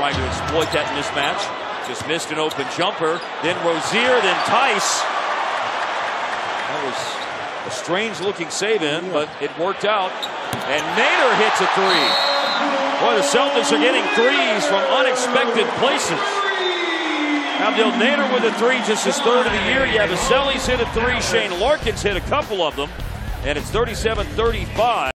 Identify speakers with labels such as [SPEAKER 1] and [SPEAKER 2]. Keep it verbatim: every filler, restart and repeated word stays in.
[SPEAKER 1] trying to exploit that mismatch. Just missed an open jumper. Then Rozier, then Tice. That was a strange-looking save-in, but it worked out. And Nader hits a three. Boy, the Celtics are getting threes from unexpected places. Abdul Nader with a three, just his third of the year. Yabuselli's hit a three. Shane Larkin's hit a couple of them. And it's thirty-seven thirty-five.